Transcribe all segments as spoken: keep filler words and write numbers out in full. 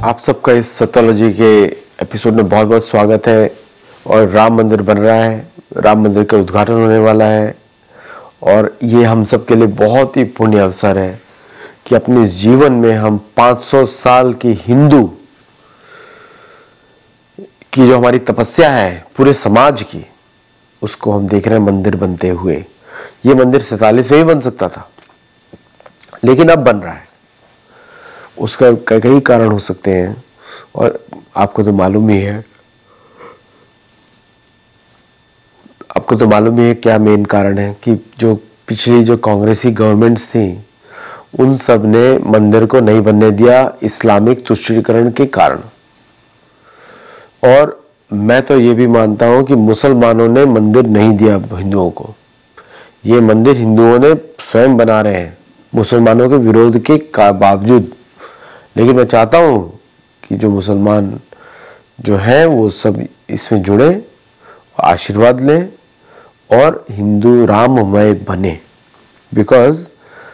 आप सबका इस सत्योलॉजी के एपिसोड में बहुत बहुत स्वागत है। और राम मंदिर बन रहा है, राम मंदिर का उद्घाटन होने वाला है और ये हम सब के लिए बहुत ही पुण्य अवसर है कि अपने जीवन में हम पाँच सौ साल की हिंदू की जो हमारी तपस्या है पूरे समाज की, उसको हम देख रहे हैं मंदिर बनते हुए। ये मंदिर सैतालीस में ही बन सकता था, लेकिन अब बन रहा है। उसका कई कारण हो सकते हैं और आपको तो मालूम ही है आपको तो मालूम ही है क्या मेन कारण है कि जो पिछली जो कांग्रेसी गवर्नमेंट्स थी उन सब ने मंदिर को नहीं बनने दिया इस्लामिक तुष्टीकरण के कारण। और मैं तो ये भी मानता हूं कि मुसलमानों ने मंदिर नहीं दिया हिंदुओं को, ये मंदिर हिंदुओं ने स्वयं बना रहे हैं मुसलमानों के विरोध के बावजूद। लेकिन मैं चाहता हूं कि जो मुसलमान जो हैं वो सब इसमें जुड़े, आशीर्वाद लें और हिंदू राममय बने। बिकॉज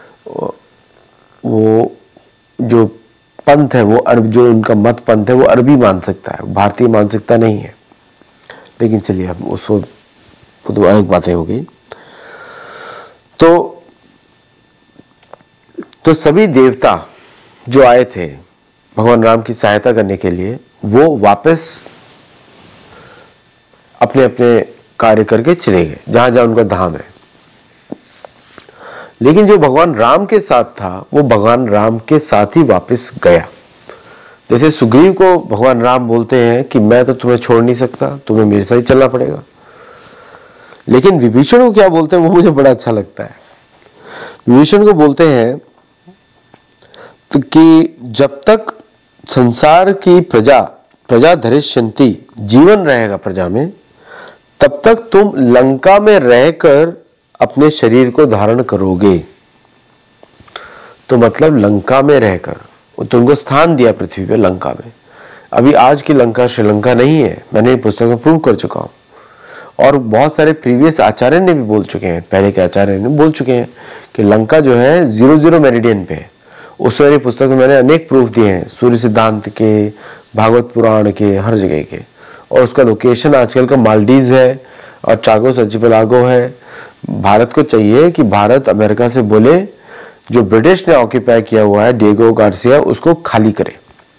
वो जो पंथ है वो अरब, जो उनका मत पंथ है वो अरबी मानसिकता है, भारतीय मानसिकता नहीं है। लेकिन चलिए अब उसको वो तो अलग बातें हो गई। तो तो सभी देवता जो आए थे भगवान राम की सहायता करने के लिए, वो वापस अपने अपने कार्य करके चले गए जहां जहां उनका धाम है। लेकिन जो भगवान राम के साथ था वो भगवान राम के साथ ही वापस गया। जैसे सुग्रीव को भगवान राम बोलते हैं कि मैं तो तुम्हें छोड़ नहीं सकता, तुम्हें मेरे साथ ही चलना पड़ेगा। लेकिन विभीषण को क्या बोलते हैं वो मुझे बड़ा अच्छा लगता है। विभीषण को बोलते हैं तो कि जब तक संसार की प्रजा प्रजा धरिष्यन्ति, जीवन रहेगा प्रजा में, तब तक तुम लंका में रहकर अपने शरीर को धारण करोगे। तो मतलब लंका में रहकर तुमको स्थान दिया पृथ्वी पे लंका में। अभी आज की लंका श्रीलंका नहीं है, मैंने पुस्तक में प्रूव कर चुका हूं और बहुत सारे प्रीवियस आचार्य ने भी बोल चुके हैं, पहले के आचार्य ने बोल चुके हैं कि लंका जो है जीरो जीरो मेरिडियन पे है। उस मेरी पुस्तक में मैंने अनेक प्रूफ दिए हैं, सूर्य सिद्धांत के, भागवत पुराण के, हर जगह के। और उसका लोकेशन आजकल का मालदीव है और चागोस अर्चिपेलागो है। भारत को चाहिए कि भारत अमेरिका से बोले जो ब्रिटिश ने ऑक्यूपाई किया हुआ है डिएगो गार्सिया, उसको खाली करे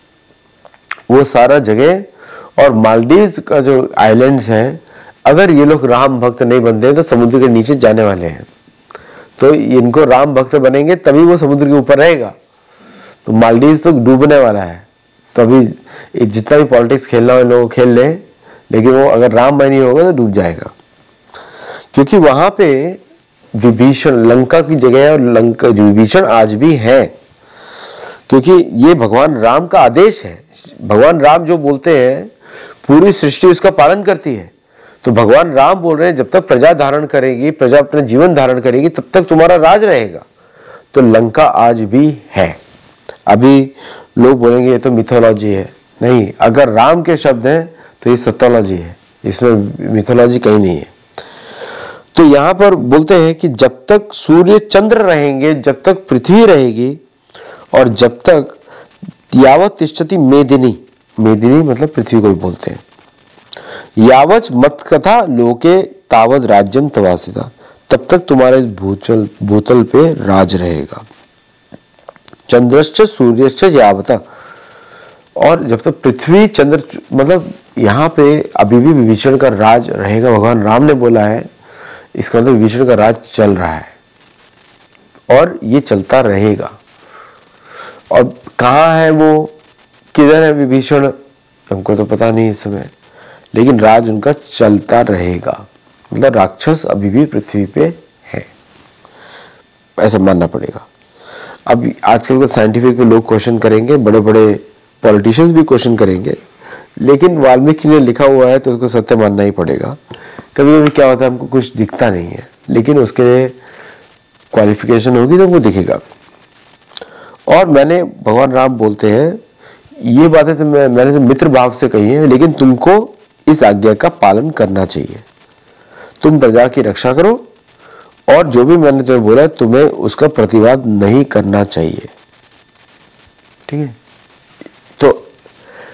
वो सारा जगह। और मालदीव का जो आइलैंड्स हैं, अगर ये लोग राम भक्त नहीं बनते तो समुद्र के नीचे जाने वाले हैं। तो इनको राम भक्त बनेंगे तभी वो समुद्र के ऊपर रहेगा। तो मालदीव तो डूबने वाला है। तो अभी जितना भी पॉलिटिक्स खेलना है लोग खेल लें, लेकिन वो अगर राममय नहीं होगा तो डूब जाएगा। क्योंकि वहां पे विभीषण लंका की जगह है और लंका विभीषण आज भी है, क्योंकि ये भगवान राम का आदेश है। भगवान राम जो बोलते हैं पूरी सृष्टि उसका पालन करती है। तो भगवान राम बोल रहे हैं जब तक प्रजा धारण करेगी, प्रजा अपने जीवन धारण करेगी, तब तक तुम्हारा राज रहेगा। तो लंका आज भी है। अभी लोग बोलेंगे ये तो मिथोलॉजी है। नहीं, अगर राम के शब्द हैं तो ये सत्योलॉजी है, इसमें मिथोलॉजी कहीं नहीं है। तो यहां पर बोलते हैं कि जब तक सूर्य चंद्र रहेंगे, जब तक पृथ्वी रहेगी और जब तक यावत तिष्ठति मेदिनी, मेदिनी मतलब पृथ्वी को भी बोलते हैं, यावच मत कथा लोके तावद राज्यम तवासिता, तब तक तुम्हारे भूतल भूतल पे राज रहेगा। चंद्रश्च सूर्यश्च यावता, और जब तक पृथ्वी चंद्र मतलब यहाँ पे अभी भी विभीषण का राज रहेगा। भगवान राम ने बोला है, इसका मतलब विभीषण का राज चल रहा है और ये चलता रहेगा। और कहाँ है वो, किधर है विभीषण, हमको तो पता नहीं इस समय, लेकिन राज उनका चलता रहेगा। मतलब राक्षस अभी भी पृथ्वी पे है, ऐसा मानना पड़ेगा। अब आजकल के साइंटिफिक पे लोग क्वेश्चन करेंगे, बड़े बड़े पॉलिटिशियंस भी क्वेश्चन करेंगे, लेकिन वाल्मीकि ने लिखा हुआ है तो उसको सत्य मानना ही पड़ेगा। कभी कभी क्या होता है हमको कुछ दिखता नहीं है, लेकिन उसके लिए क्वालिफिकेशन होगी तो वो दिखेगा। और मैंने भगवान राम बोलते हैं ये बातें तो मैं मैंने तो मित्र भाव से कही है, लेकिन तुमको इस आज्ञा का पालन करना चाहिए। तुम प्रजा की रक्षा करो और जो भी मैंने तुम्हें बोला तुम्हें उसका प्रतिवाद नहीं करना चाहिए। ठीक है। तो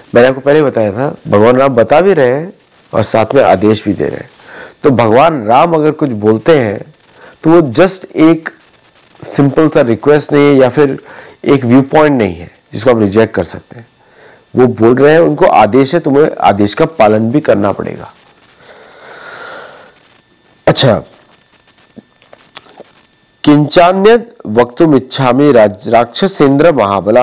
मैंने आपको पहले बताया था, भगवान राम बता भी रहे हैं और साथ में आदेश भी दे रहे हैं। तो भगवान राम अगर कुछ बोलते हैं तो वो जस्ट एक सिंपल सा रिक्वेस्ट नहीं है या फिर एक व्यू पॉइंट नहीं है जिसको आप रिजेक्ट कर सकते हैं। वो बोल रहे हैं, उनको आदेश है, तुम्हें आदेश का पालन भी करना पड़ेगा। अच्छा, किंचान्यद वक्तुम इच्छामि राक्षसेंद्र महाबला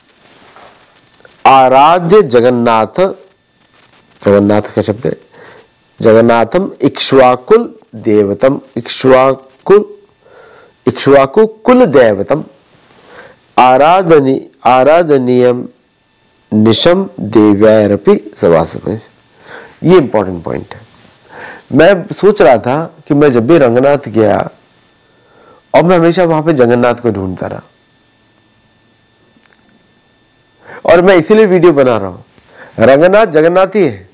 आराध्य जगन्नाथ, जगन्नाथ का शब्द है, जगन्नाथम इक्ष्वाकुल देवतम, इक्ष्वाकुल इक्ष्वाकु कुल देवतम आराधनी आराधनीयम निशम देव्यारपि सवासपे। ये इंपॉर्टेंट पॉइंट है। मैं सोच रहा था कि मैं जब भी रंगनाथ गया और मैं हमेशा वहां पे जगन्नाथ को ढूंढता रहा, और मैं इसीलिए वीडियो बना रहा हूं। रंगनाथ जगन्नाथ ही है,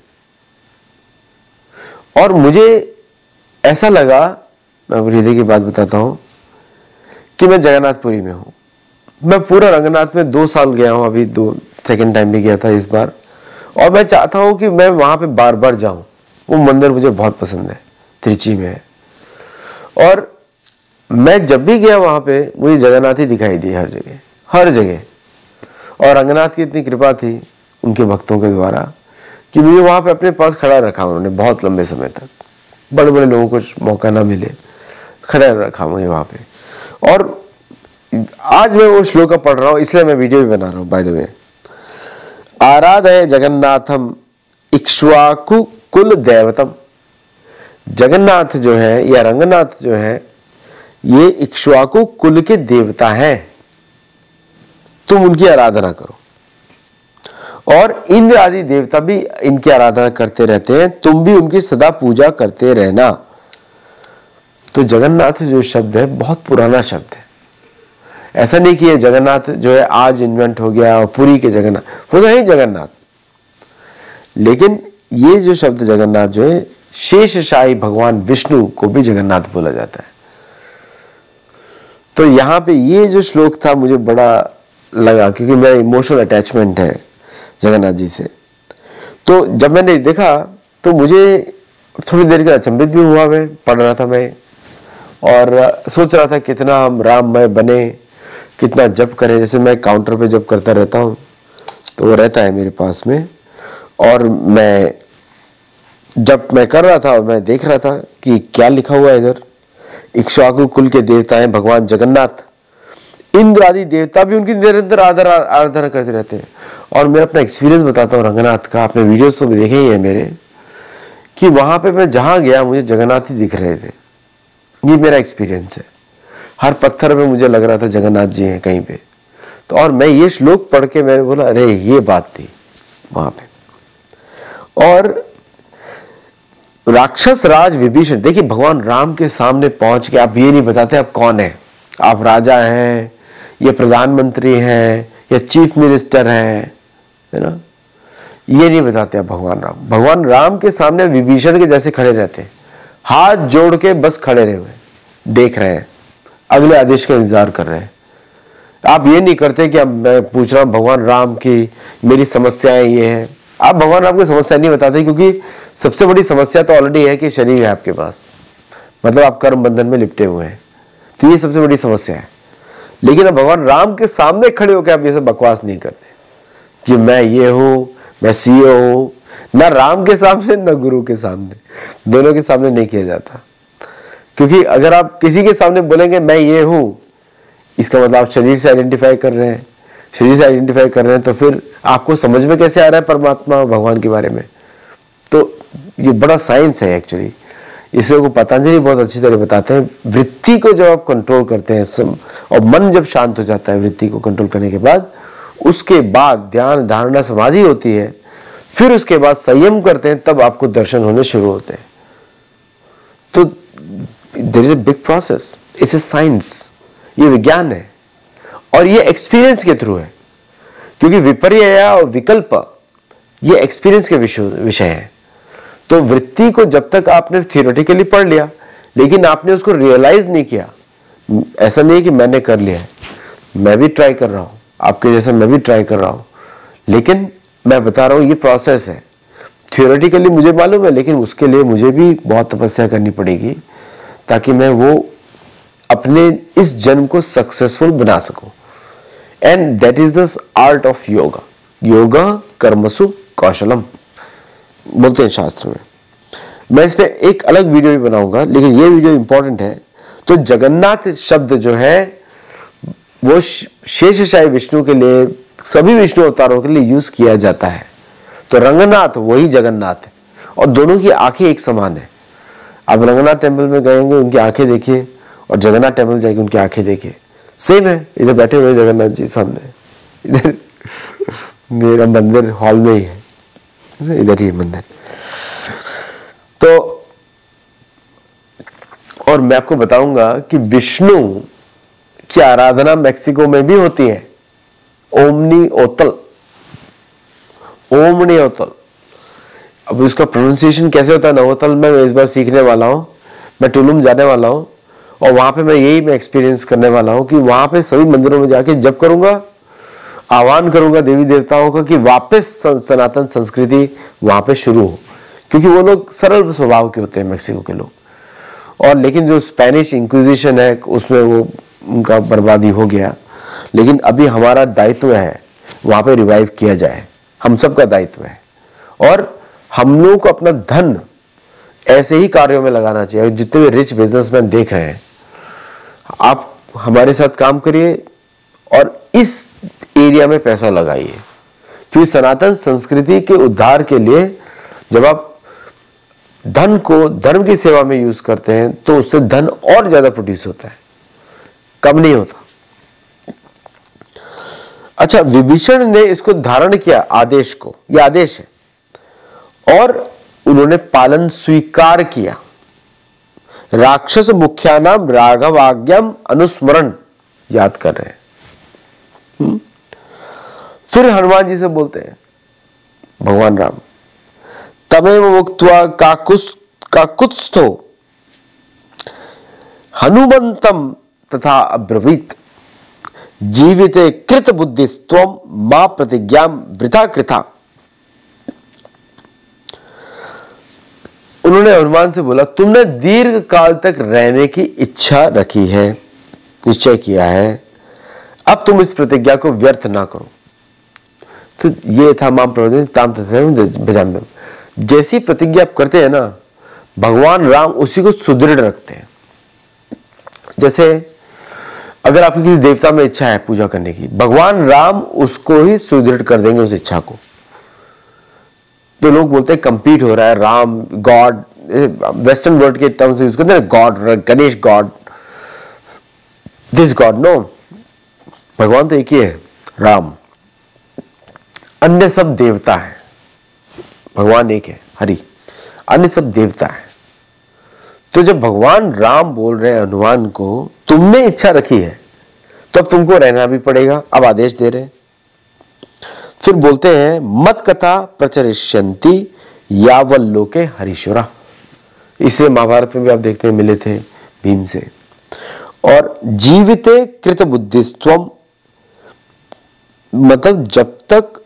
और मुझे ऐसा लगा, मैं हृदय की बात बताता हूं, कि मैं जगन्नाथपुरी में हूं। मैं पूरा रंगनाथ में दो साल गया हूं, अभी दो सेकेंड टाइम भी गया था इस बार, और मैं चाहता हूं कि मैं वहां पे बार बार जाऊं। वो मंदिर मुझे बहुत पसंद है, त्रिची में है, और मैं जब भी गया वहां पे मुझे जगन्नाथ ही दिखाई दी हर जगह, हर जगह। और रंगनाथ की इतनी कृपा थी उनके भक्तों के द्वारा कि मुझे वहां पे अपने पास खड़ा रखा उन्होंने बहुत लंबे समय तक। बड़े बड़े लोगों को मौका ना मिले, खड़ा रखा मुझे वहां पे। और आज मैं वो श्लोक पढ़ रहा हूं, इसलिए मैं वीडियो भी बना रहा हूं। बाय द वे, आराधय जगन्नाथम इक्ष्वाकु कुल देवतम। जगन्नाथ जो है या रंगनाथ जो है, ये इक्ष्वाकु कुल के देवता हैं, तुम उनकी आराधना करो। और इंद्र आदि देवता भी इनकी आराधना करते रहते हैं, तुम भी उनकी सदा पूजा करते रहना। तो जगन्नाथ जो शब्द है बहुत पुराना शब्द है। ऐसा नहीं कि ये जगन्नाथ जो है आज इन्वेंट हो गया और पुरी के जगन्नाथ, वो तो है ही जगन्नाथ। लेकिन ये जो शब्द जगन्नाथ जो है, शेषशाही भगवान विष्णु को भी जगन्नाथ बोला जाता है। तो यहाँ पे ये जो श्लोक था मुझे बड़ा लगा, क्योंकि मेरा इमोशनल अटैचमेंट है जगन्नाथ जी से। तो जब मैंने देखा तो मुझे थोड़ी देर का अचंभित भी हुआ। मैं पढ़ रहा था मैं, और सोच रहा था कितना हम राममय बने, कितना जप करें। जैसे मैं काउंटर पे जप करता रहता हूँ, तो वो रहता है मेरे पास में, और मैं जब मैं कर रहा था मैं देख रहा था कि क्या लिखा हुआ है इधर। इक्ष्वाकु कुल के देवता हैं भगवान जगन्नाथ, इंद्र आदि देवता भी उनकी निरंतर आराधना करते रहते हैं। और मैं अपना एक्सपीरियंस बताता हूँ रंगनाथ का, आपने वीडियोस तो भी देखे ही है मेरे, कि वहां पे मैं जहां गया मुझे जगन्नाथ ही दिख रहे थे। ये मेरा एक्सपीरियंस है। हर पत्थर में मुझे लग रहा था जगन्नाथ जी हैं कहीं पे। तो और मैं ये श्लोक पढ़ के मैंने बोला, अरे ये बात थी वहां पे। और राक्षस राज विभीषण, देखिए भगवान राम के सामने पहुंच के आप ये नहीं बताते आप कौन है, आप राजा हैं या प्रधानमंत्री हैं या चीफ मिनिस्टर हैं, है ना, ये नहीं बताते आप भगवान राम। भगवान राम के सामने विभीषण के जैसे खड़े रहते हैं, हाथ जोड़ के बस खड़े रहे हुए देख रहे हैं, अगले आदेश का इंतजार कर रहे हैं। आप ये नहीं करते कि अब मैं पूछ रहा हूं भगवान राम की मेरी समस्याएं ये हैं। आप भगवान राम की समस्या नहीं बताते, क्योंकि सबसे बड़ी समस्या तो ऑलरेडी है कि शरीर है आपके पास, मतलब आप कर्म बंधन में लिपटे हुए हैं, तो ये सबसे बड़ी समस्या है। लेकिन अब भगवान राम के सामने खड़े होकर आप ये सब बकवास नहीं करते कि मैं ये हूं, मैं सीईओ हूं। ना राम के सामने ना गुरु के सामने, दोनों के सामने नहीं किया जाता। क्योंकि अगर आप किसी के सामने बोलेंगे मैं ये हूं, इसका मतलब आप शरीर से आइडेंटिफाई कर रहे हैं। शरीर से आइडेंटिफाई कर रहे हैं तो फिर आपको समझ में कैसे आ रहा है परमात्मा भगवान के बारे में। तो ये बड़ा साइंस है एक्चुअली। इसे को पतंजलि बहुत अच्छी तरह बताते हैं। वृत्ति को जब आप कंट्रोल करते हैं सम, और मन जब शांत हो जाता है वृत्ति को कंट्रोल करने के बाद, उसके बाद ध्यान धारणा समाधि होती है, फिर उसके बाद संयम करते हैं, तब आपको दर्शन होने शुरू होते हैं। तो there is a big process, it's a science, ये विज्ञान है और ये एक्सपीरियंस के थ्रू है। क्योंकि विपर्य और विकल्प ये एक्सपीरियंस के विषय है। तो वृत्ति को जब तक आपने थियोरेटिकली पढ़ लिया लेकिन आपने उसको रियलाइज नहीं किया, ऐसा नहीं कि मैंने कर लिया है, मैं भी ट्राई कर रहा हूं, आपके जैसा मैं भी ट्राई कर रहा हूं, लेकिन मैं बता रहा हूं ये प्रोसेस है। थियोरेटिकली मुझे मालूम है, लेकिन उसके लिए मुझे भी बहुत तपस्या करनी पड़ेगी ताकि मैं वो अपने इस जन्म को सक्सेसफुल बना सकूं। And that is the art of yoga. योगा कर्मसु कौशलम बोलते हैं शास्त्र में। मैं इस पे एक अलग वीडियो भी बनाऊंगा, लेकिन ये वीडियो इंपॉर्टेंट है। तो जगन्नाथ शब्द जो है वो शेषशायी विष्णु के लिए, सभी विष्णु अवतारों के लिए यूज किया जाता है। तो रंगनाथ वही जगन्नाथ है, और दोनों की आंखें एक समान है। आप रंगनाथ टेम्पल में गएंगे, उनकी आंखें देखिए, और जगन्नाथ टेम्पल जाएंगे, उनकी आंखें देखिए, सेम है। इधर बैठे हुए जगन्नाथ जी सामने, इधर मेरा मंदिर हॉल में ही है, इधर ही मंदिर। तो और मैं आपको बताऊंगा कि विष्णु की आराधना मैक्सिको में भी होती है, ओमनी ओतल, ओमनी ओतल। अब इसका प्रोनाउंसिएशन कैसे होता है नवोतल में, मैं इस बार सीखने वाला हूं। मैं टुलुम जाने वाला हूं, और वहां पे मैं यही मैं एक्सपीरियंस करने वाला हूं कि वहां पे सभी मंदिरों में जाके जब करूंगा, आह्वान करूंगा देवी देवताओं का कि वापस सनातन संस्कृति वहां पे शुरू हो, क्योंकि वो लोग सरल स्वभाव के होते हैं मैक्सिको के लोग। और लेकिन जो स्पेनिश इंक्विजिशन है उसमें वो उनका बर्बादी हो गया, लेकिन अभी हमारा दायित्व है वहां पे रिवाइव किया जाए, हम सबका दायित्व है। और हम लोगों को अपना धन ऐसे ही कार्यों में लगाना चाहिए। जितने भी रिच बिजनेसमैन देख रहे हैं, आप हमारे साथ काम करिए और इस एरिया में पैसा लगाइए, क्योंकि सनातन संस्कृति के उद्धार के लिए जब आप धन को धर्म की सेवा में यूज करते हैं तो उससे धन और ज्यादा प्रोड्यूस होता है, कम नहीं होता। अच्छा, विभीषण ने इसको धारण किया आदेश को, यह आदेश है, और उन्होंने पालन स्वीकार किया। राक्षस मुख्यानाम राघवाज्ञम अनुस्मरण याद कर रहे हैं। हुँ? फिर हनुमान जी से बोलते हैं भगवान राम, तमेव मुक्त्वा काकुस् काकुत्स्थो हनुमंतम तथा अब्रवीत जीविते कृत बुद्धिस्त्वम मां प्रतिज्ञाम वृथा कृथा। उन्होंने हनुमान से बोला, तुमने दीर्घ काल तक रहने की इच्छा रखी है, निश्चय किया है, अब तुम इस प्रतिज्ञा को व्यर्थ ना करो। तो ये था मां प्रवचन ताम भजाम्यम। जैसी प्रतिज्ञा आप करते हैं ना, भगवान राम उसी को सुदृढ़ रखते हैं। जैसे अगर आपकी किसी देवता में इच्छा है पूजा करने की, भगवान राम उसको ही सुदृढ़ कर देंगे उस इच्छा को। तो लोग बोलते हैं कंपीट हो रहा है, राम गॉड, वेस्टर्न वर्ल्ड के टर्म्स यूज करते हैं, God, Ganesh God, this God. No, भगवान तो एक ही है, राम। अन्य सब देवता है, भगवान एक है हरि, अन्य सब देवता है। तो जब भगवान राम बोल रहे हैं हनुमान को, तुमने इच्छा रखी है तो अब तुमको रहना भी पड़ेगा, अब आदेश दे रहे हैं। फिर बोलते हैं मत कथा प्रचरिष्यन्ति यावल्लोके हरीश्वरा। इसलिए महाभारत में भी आप देखते हैं मिले थे भीम से। और जीविते कृत बुद्धिस्त्वम, मतलब जब तक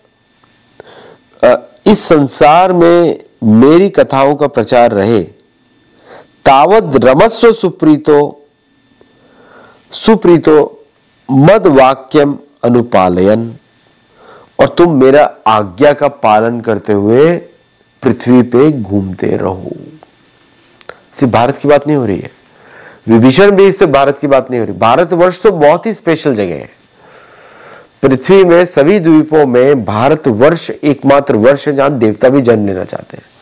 इस संसार में मेरी कथाओं का प्रचार रहे, तावद रमस्व सुप्रीतो सुप्रीतो मद वाक्यम अनुपालयन, और तुम मेरा आज्ञा का पालन करते हुए पृथ्वी पे घूमते रहो। सिर्फ भारत की बात नहीं हो रही है, विभीषण भी इससे भारत की बात नहीं हो रही। भारतवर्ष तो बहुत ही स्पेशल जगह है पृथ्वी में, सभी द्वीपों में भारतवर्ष एकमात्र वर्ष है जहां देवता भी जन्म लेना चाहते हैं।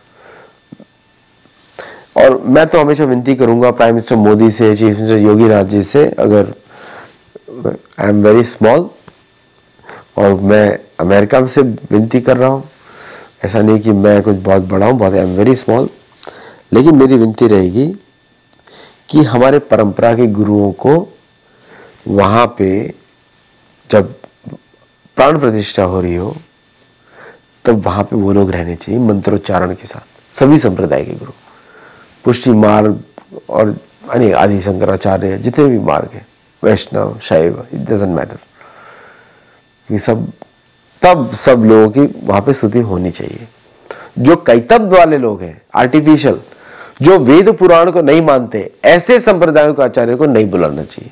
और मैं तो हमेशा विनती करूंगा प्राइम मिनिस्टर मोदी से, चीफ मिनिस्टर योगी नाथ जी से, अगर आई एम वेरी स्मॉल और मैं अमेरिका से विनती कर रहा हूं, ऐसा नहीं कि मैं कुछ बहुत बड़ा हूं, बहुत आई एम वेरी स्मॉल, लेकिन मेरी विनती रहेगी कि हमारे परंपरा के गुरुओं को वहां पे जब प्राण प्रतिष्ठा हो रही हो तब वहां पे वो लोग रहने चाहिए मंत्रोच्चारण के साथ, सभी संप्रदाय के गुरु, पुष्टि मार्ग और अनेक आदि शंकराचार्य, जितने भी मार्ग है, वैष्णव शैव, इट डजंट मैटर, ये सब तब सब लोगों की वहां पे स्तुति होनी चाहिए। जो कैतव वाले लोग हैं, आर्टिफिशियल, जो वेद पुराण को नहीं मानते, ऐसे संप्रदायों के आचार्य को नहीं बुलाना चाहिए,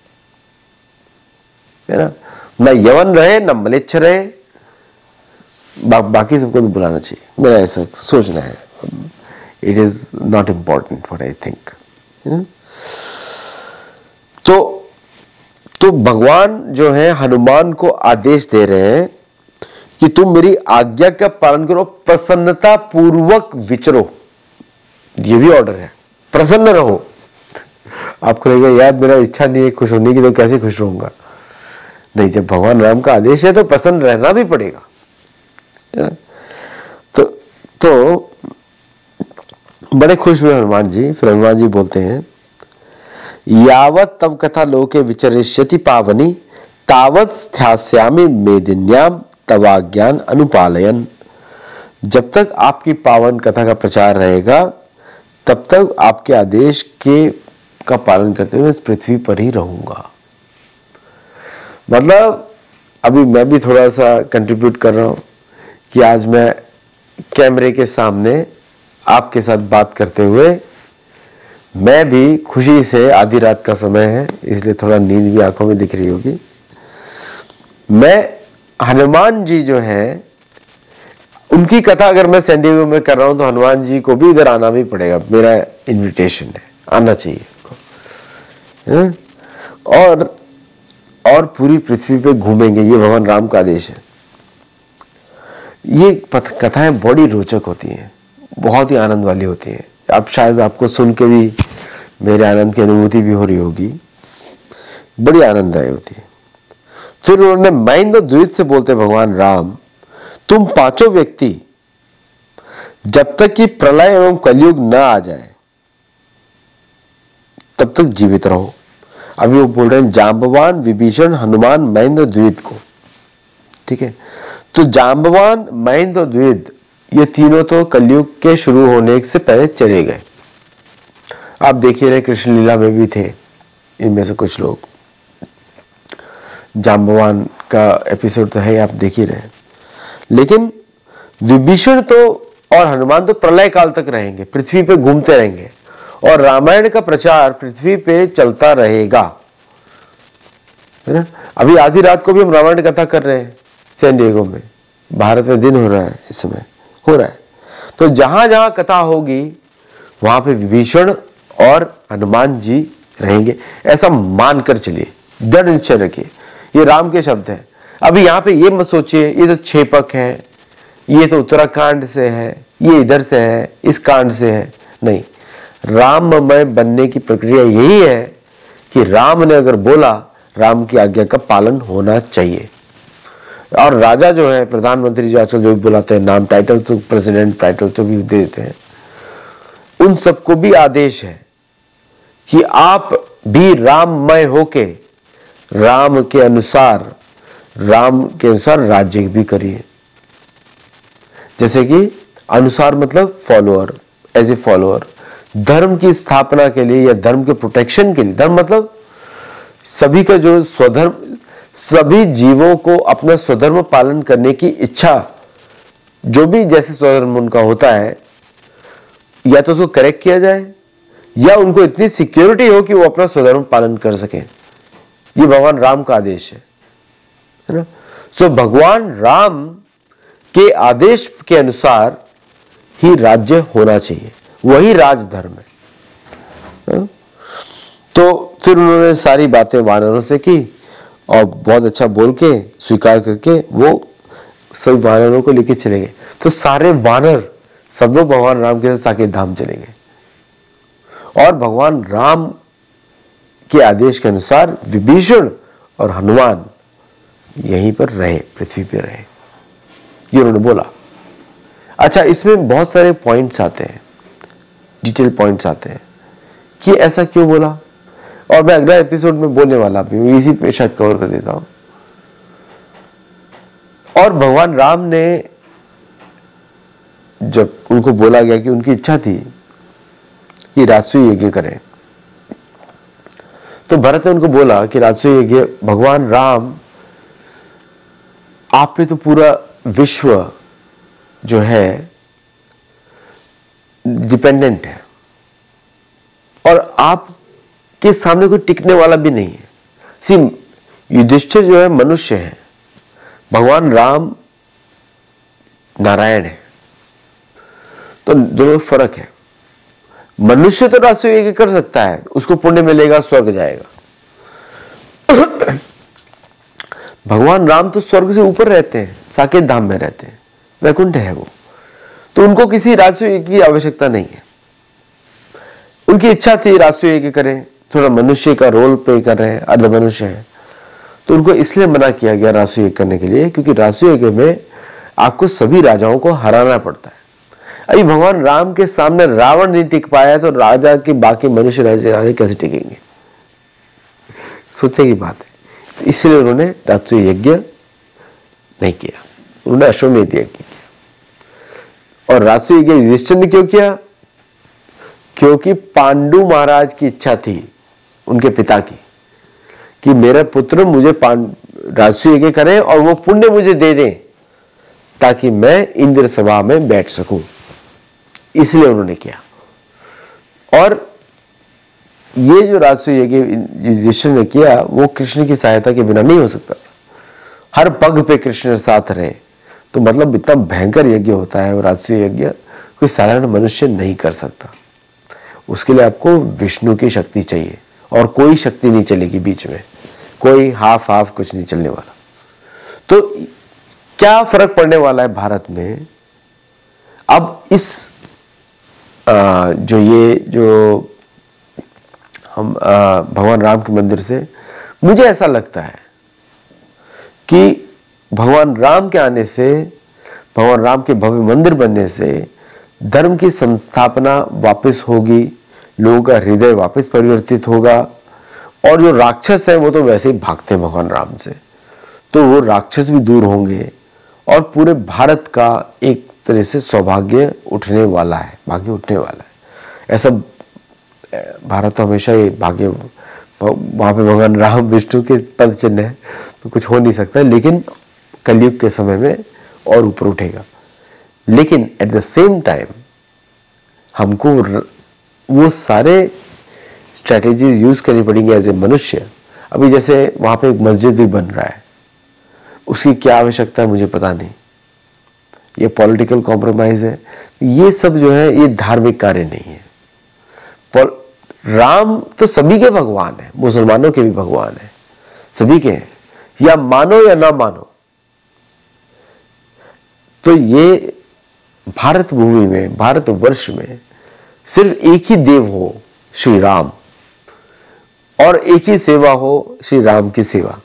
है ना। न यवन रहे न मलेच्छ रहे, बा, बाकी सबको तो बुलाना चाहिए, मेरा ऐसा सोचना है। It is not important what I think. तो तो भगवान जो है हनुमान को आदेश दे रहे हैं कि तुम मेरी आज्ञा का पालन करो, प्रसन्नता पूर्वक विचरो। ये भी ऑर्डर है, प्रसन्न रहो। आपको लगेगा यार मेरा इच्छा नहीं है खुश होने की, तो कैसे खुश रहूंगा? नहीं, जब भगवान राम का आदेश है तो प्रसन्न रहना भी पड़ेगा। तो तो बड़े खुश हुए हनुमान जी। फिर हनुमान जी बोलते हैं, यावत तव कथा लोके विचरिष्यति पावनी, तावत स्थास्यामि मेदिन्याम तवाज्ञान अनुपालयन। जब तक आपकी पावन कथा का प्रचार रहेगा, तब तक आपके आदेश के का पालन करते हुए इस पृथ्वी पर ही रहूंगा। मतलब अभी मैं भी थोड़ा सा कंट्रीब्यूट कर रहा हूं कि आज मैं कैमरे के सामने आपके साथ बात करते हुए, मैं भी खुशी से, आधी रात का समय है इसलिए थोड़ा नींद भी आंखों में दिख रही होगी, मैं हनुमान जी जो है उनकी कथा अगर मैं सैन डिएगो में कर रहा हूं तो हनुमान जी को भी इधर आना भी पड़ेगा, मेरा इनविटेशन है, आना चाहिए। है? और और पूरी पृथ्वी पे घूमेंगे, ये भगवान राम का आदेश है। ये कथाएं बड़ी रोचक होती हैं, बहुत ही आनंद वाली होती हैं। अब शायद आपको सुन के भी मेरे आनंद की अनुभूति भी हो रही होगी, बड़ी आनंददायी होती है। फिर उन्होंने महेंद्र द्वित से बोलते भगवान राम, तुम पांचों व्यक्ति जब तक कि प्रलय एवं कलयुग न आ जाए तब तक जीवित रहो। अभी वो बोल रहे हैं जांबवान, विभीषण, हनुमान, महेंद्र द्वित को। ठीक है, तो जांबवान, महेंद्र द्वित ये तीनों तो कलयुग के शुरू होने से पहले चले गए। आप देखिए रहे कृष्ण लीला में भी थे इनमें से कुछ लोग। जांबवान का एपिसोड तो है, आप देख ही रहे। लेकिन विभीषण तो और हनुमान तो प्रलय काल तक रहेंगे, पृथ्वी पे घूमते रहेंगे और रामायण का प्रचार पृथ्वी पे चलता रहेगा, है ना। अभी आधी रात को भी हम रामायण कथा कर रहे हैं सैन डिएगो में। भारत में दिन हो रहा है, इस समय हो रहा है। तो जहां जहां कथा होगी वहां पे विभीषण और हनुमान जी रहेंगे, ऐसा मानकर चलिए, दृढ़ निश्चय रखिए। ये राम के शब्द हैं। अभी यहाँ पे ये मत सोचिए ये तो छेपक है, ये तो उत्तराखंड से है, ये इधर से है, इस कांड से है। नहीं, राममय बनने की प्रक्रिया यही है कि राम ने अगर बोला, राम की आज्ञा का पालन होना चाहिए। और राजा जो है, प्रधानमंत्री जो आजकल जो भी बुलाते हैं नाम, टाइटल तो प्रेसिडेंट टाइटल तो भी दे देते हैं, उन सबको भी आदेश है कि आप भी राममय होके राम के अनुसार राम के अनुसार राज्य भी करिए। जैसे कि अनुसार मतलब फॉलोअर, एज ए फॉलोअर, धर्म की स्थापना के लिए या धर्म के प्रोटेक्शन के लिए। धर्म मतलब सभी का जो स्वधर्म, सभी जीवों को अपना स्वधर्म पालन करने की इच्छा, जो भी जैसे स्वधर्म उनका होता है, या तो उसको करेक्ट किया जाए या उनको इतनी सिक्योरिटी हो कि वो अपना स्वधर्म पालन कर सके। ये भगवान राम का आदेश है, है ना। सो भगवान राम के आदेश के अनुसार ही राज्य होना चाहिए, वही राजधर्म है। तो फिर उन्होंने सारी बातें वानरों से की और बहुत अच्छा बोल के स्वीकार करके वो सभी वानरों को लेके चले गए। तो सारे वानर सब लोग भगवान राम के साथ साकेत धाम चले गए और भगवान राम के आदेश के अनुसार विभीषण और हनुमान यहीं पर रहे, पृथ्वी पर रहे। ये उन्होंने बोला। अच्छा, इसमें बहुत सारे पॉइंट्स आते हैं, डिटेल पॉइंट्स आते हैं कि ऐसा क्यों बोला, और मैं अगला एपिसोड में बोलने वाला भी, इसी पे शायद कवर कर देता हूं। और भगवान राम ने जब उनको बोला गया कि उनकी इच्छा थी कि राजसूय यज्ञ करें, तो भरत ने उनको बोला कि राजसूय यज्ञ भगवान राम आप पे तो पूरा विश्व जो है डिपेंडेंट है और आपके सामने कोई टिकने वाला भी नहीं है। सी युधिष्ठिर जो है मनुष्य है, भगवान राम नारायण है, तो दोनों में फर्क है। मनुष्य तो राजसूय यज्ञ कर सकता है, उसको पुण्य मिलेगा, स्वर्ग जाएगा। भगवान राम तो स्वर्ग से ऊपर रहते हैं, साकेत धाम में रहते हैं, वैकुंठ है वो, तो उनको किसी राजसूय यज्ञ की आवश्यकता नहीं है। उनकी इच्छा थी राजसूय यज्ञ करें, थोड़ा मनुष्य का रोल प्ले कर रहे हैं, अर्ध मनुष्य है, तो उनको इसलिए मना किया गया राजसूय यज्ञ करने के लिए, क्योंकि राजसूय यज्ञ में आपको सभी राजाओं को हराना पड़ता है। अभी भगवान राम के सामने रावण नहीं टिक पाया तो राजा के बाकी मनुष्य राजा कैसे टिकेंगे? सोचने की बात है। तो इसलिए उन्होंने राजसूय यज्ञ नहीं किया, उन्होंने अश्वमेध यज्ञ किया। और राजसूय यज्ञ युधिष्ठिर ने क्यों किया? क्योंकि पांडु महाराज की इच्छा थी, उनके पिता की, कि मेरा पुत्र मुझे राजसूय यज्ञ करे और वो पुण्य मुझे दे दें ताकि मैं इंद्र सभा में बैठ सकूं, इसलिए उन्होंने किया। और ये जो राजसूय यज्ञ युधिष्ठिर ने किया वो कृष्ण की सहायता के बिना नहीं हो सकता था। हर पग पे कृष्ण साथ रहे, तो मतलब इतना भयंकर यज्ञ होता है वो राजसूय यज्ञ, कोई साधारण मनुष्य नहीं कर सकता। उसके लिए आपको विष्णु की शक्ति चाहिए और कोई शक्ति नहीं चलेगी बीच में, कोई हाफ हाफ कुछ नहीं चलने वाला। तो क्या फर्क पड़ने वाला है भारत में? अब इस आ, जो ये जो हम आ, भगवान राम के मंदिर से मुझे ऐसा लगता है कि भगवान राम के आने से, भगवान राम के भव्य मंदिर बनने से धर्म की संस्थापना वापस होगी, लोगों का हृदय वापस परिवर्तित होगा, और जो राक्षस हैं वो तो वैसे ही भागते हैं भगवान राम से, तो वो राक्षस भी दूर होंगे और पूरे भारत का एक तरह से सौभाग्य उठने वाला है, भाग्य उठने वाला है। ऐसा भारत तो हमेशा ही भाग्य, वहां पे भगवान राम विष्णु के पद चिन्ह है, तो कुछ हो नहीं सकता, लेकिन कलयुग के समय में और ऊपर उठेगा। लेकिन एट द सेम टाइम हमको वो सारे स्ट्रैटेजीज यूज करनी पड़ेंगी एज ए मनुष्य। अभी जैसे वहां पे एक मस्जिद भी बन रहा है, उसकी क्या आवश्यकता है मुझे पता नहीं, ये पॉलिटिकल कॉम्प्रोमाइज है, ये सब जो है ये धार्मिक कार्य नहीं है। राम तो सभी के भगवान है, मुसलमानों के भी भगवान है, सभी के हैं, या मानो या ना मानो। तो ये भारत भूमि में, भारत वर्ष में सिर्फ एक ही देव हो, श्री राम, और एक ही सेवा हो, श्री राम की सेवा।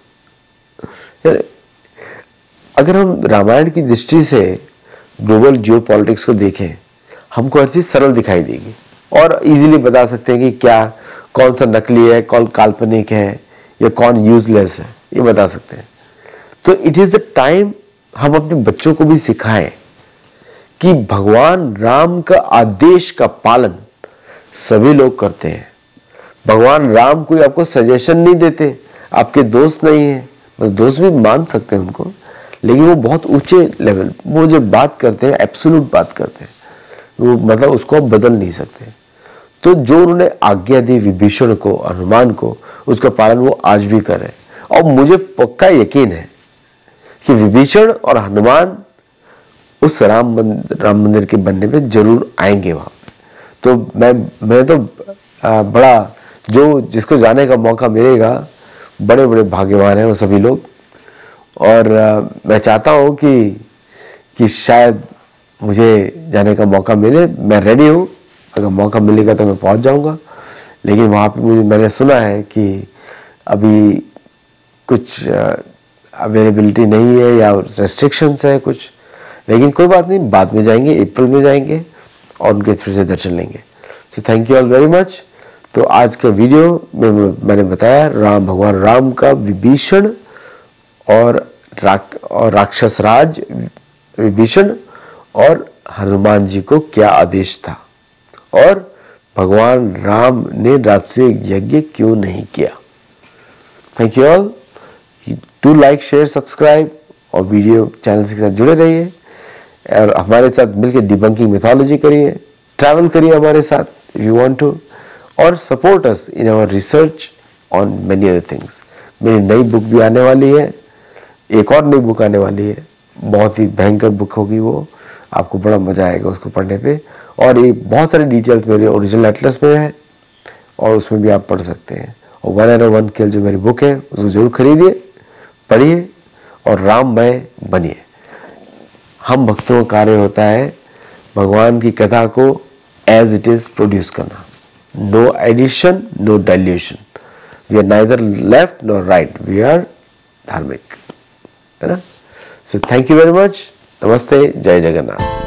अगर हम रामायण की दृष्टि से ग्लोबल जियोपॉलिटिक्स को देखें, हमको हर चीज सरल दिखाई देगी और इजीली बता सकते हैं कि क्या, कौन सा नकली है, कौन काल्पनिक है, या कौन यूजलेस है, ये बता सकते हैं। तो इट इज द टाइम हम अपने बच्चों को भी सिखाएं कि भगवान राम का आदेश का पालन सभी लोग करते हैं। भगवान राम कोई आपको सजेशन नहीं देते, आपके दोस्त नहीं है, मतलब दोस्त भी मान सकते हैं उनको, लेकिन वो बहुत ऊंचे लेवल, वो जो बात करते हैं एब्सोल्यूट बात करते हैं, वो मतलब उसको आप बदल नहीं सकते। तो जो उन्होंने आज्ञा दी विभीषण को, हनुमान को, उसका पालन वो आज भी कर रहे हैं। और मुझे पक्का यकीन है कि विभीषण और हनुमान उस राम मंदिर राम मंदिर के बनने में जरूर आएंगे वहां। तो मैं मैं तो आ, बड़ा, जो जिसको जाने का मौका मिलेगा, बड़े बड़े भाग्यवान हैं वो सभी लोग। और आ, मैं चाहता हूं कि कि शायद मुझे जाने का मौका मिले, मैं रेडी हूं, अगर मौका मिलेगा तो मैं पहुंच जाऊंगा। लेकिन वहां पे मुझे, मैंने सुना है कि अभी कुछ अवेलेबिलिटी नहीं है या रेस्ट्रिक्शंस है कुछ, लेकिन कोई बात नहीं, बाद में जाएंगे, अप्रैल में जाएंगे और उनके फिर से दर्शन लेंगे। So thank you all very much. तो आज का वीडियो में मैंने बताया राम, भगवान राम का विभीषण और राक, और राक्षस राज विभीषण और हनुमान जी को क्या आदेश था, और भगवान राम ने राजसूय यज्ञ क्यों नहीं किया। Thank you all. Do like, share, subscribe और वीडियो चैनल के साथ जुड़े रहिए और हमारे साथ मिलकर डिबंकिंग मिथोलॉजी करिए, ट्रैवल करिए हमारे साथ इफ यू वांट टू, और support us in our research on many other things. मेरी नई बुक भी आने वाली है, एक और नई बुक आने वाली है, बहुत ही भयंकर बुक होगी वो, आपको बड़ा मजा आएगा उसको पढ़ने पे। और ये बहुत सारे डिटेल्स मेरे ओरिजिनल एटलस में है और उसमें भी आप पढ़ सकते हैं। और वन एरो वन किल जो मेरी बुक है उसको जरूर खरीदिए, पढ़िए और राममय बनिए। हम भक्तों का कार्य होता है भगवान की कथा को एज इट इज प्रोड्यूस करना, no addition no dilution. We are neither left nor right, we are धार्मिक, है ना। So thank you very much, namaste, जय जगन्नाथ।